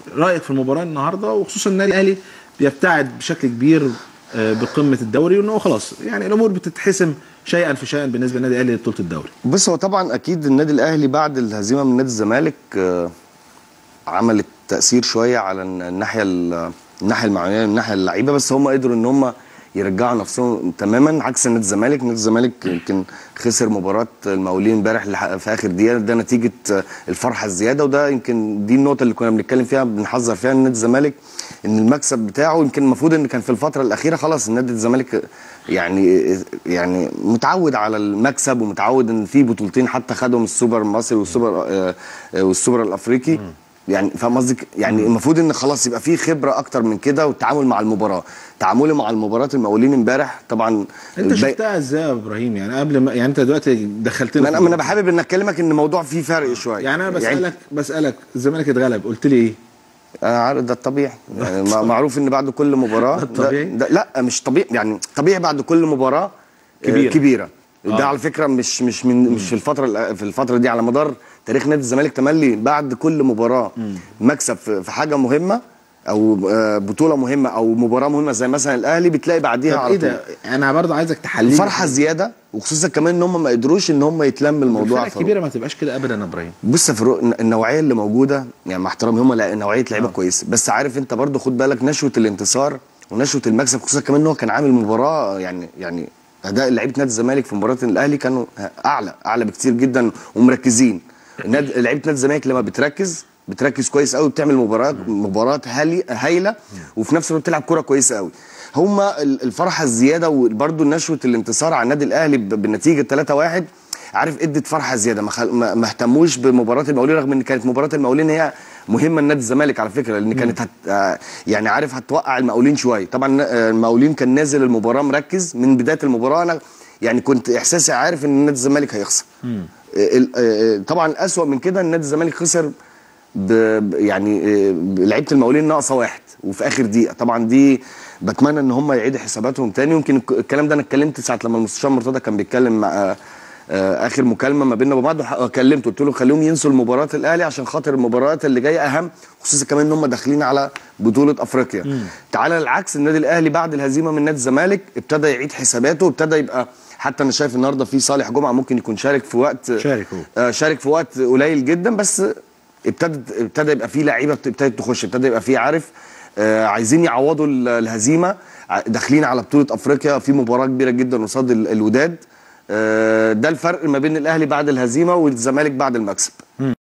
رايك في المباراه النهارده، وخصوصا النادي الاهلي بيبتعد بشكل كبير بقمه الدوري، وان هو خلاص يعني الامور بتتحسم شيئا فشيئا بالنسبه للنادي الاهلي لبطوله الدوري. بص، هو طبعا اكيد النادي الاهلي بعد الهزيمه من نادي الزمالك عملت تاثير شويه على الناحيه المعنويه، الناحيه اللعيبه، بس هم قدروا ان هم يرجعوا نفسهم تماما عكس نادي الزمالك. نادي الزمالك يمكن خسر مباراه المقاولين امبارح في اخر دقيقه، ده نتيجه الفرحه الزياده، وده يمكن دي النقطه اللي كنا بنتكلم فيها بنحذر فيها نادي الزمالك ان المكسب بتاعه يمكن المفروض ان كان في الفتره الاخيره خلاص نادي الزمالك يعني متعود على المكسب، ومتعود ان في بطولتين حتى خدهم السوبر المصري والسوبر الافريقي. يعني فاهم قصدي؟ يعني المفروض ان خلاص يبقى في خبره اكتر من كده، والتعامل مع المباراه. تعاملي مع المباراه المقاولين امبارح طبعا انت شفتها ازاي يا ابراهيم؟ يعني قبل ما يعني انت دلوقتي دخلتنا انا بحابب ان اكلمك ان الموضوع فيه فرق شويه. يعني انا بسالك الزمالك اتغلب قلت لي ايه؟ انا عارف ده الطبيعي، يعني معروف ان بعد كل مباراه ده لا مش طبيعي، يعني طبيعي بعد كل مباراه كبيره. ده على فكره مش في الفتره دي، على مدار تاريخ نادي الزمالك تملي بعد كل مباراه مكسب في حاجه مهمه او بطوله مهمه او مباراه مهمه زي مثلا الاهلي، بتلاقي بعديها على طول. ايه ده؟ انا برضه عايزك تحلل فرحه زياده، وخصوصا كمان ان هم ما قدروش ان هم يتلم الموضوع. الفرقه الكبيره ما تبقاش كده ابدا يا ابراهيم. بص يا فاروق، النوعيه اللي موجوده يعني مع احترامي هم نوعيه لعيبه كويسه، بس عارف انت برضه خد بالك نشوه الانتصار ونشوه المكسب، خصوصا كمان ان هو كان عامل مباراه يعني اداء لعيبه نادي الزمالك في مباراه الاهلي كانوا اعلى بكتير جدا ومركزين. لعيبه نادي الزمالك لما بتركز كويس قوي، بتعمل مباراه هايله، وفي نفس الوقت بتلعب كوره كويسه قوي. هما الفرحه الزياده وبرده نشوه الانتصار على النادي الاهلي بالنتيجه 3-1 عارف ادت فرحه زياده. ما اهتموش بمباراه المقاولين، رغم ان كانت مباراه المقاولين هي مهمه لنادي الزمالك على فكره، لان كانت يعني عارف هتوقع المقاولين شويه. طبعا المقاولين كان نازل المباراه مركز من بدايه المباراه، انا يعني كنت احساسي عارف ان نادي الزمالك هيخسر. طبعا الاسوأ من كده ان نادي الزمالك خسر يعني لعيبه المقاولين ناقصه 1 وفي اخر دقيقه. طبعا دي بتمنى ان هم يعيدوا حساباتهم تاني. يمكن الكلام ده انا اتكلمت ساعه لما المستشار مرتضى كان بيتكلم مع اخر مكالمه ما بيننا وبعض، كلمته قلت له خليهم ينسوا المباراه الاهلي عشان خاطر المباريات اللي جايه اهم، خصوصا كمان ان هم داخلين على بطوله افريقيا. تعالى العكس، النادي الاهلي بعد الهزيمه من نادي الزمالك ابتدى يعيد حساباته، وابتدى يبقى حتى انا شايف النهارده في صالح جمعه ممكن يكون شارك في وقت قليل جدا، بس ابتدى يبقى في لعيبه ابتدت تخش، ابتدى يبقى في عارف عايزين يعوضوا الهزيمه، داخلين على بطوله افريقيا في مباراه كبيره جدا قصاد الوداد. ده الفرق ما بين الاهلي بعد الهزيمه والزمالك بعد المكسب.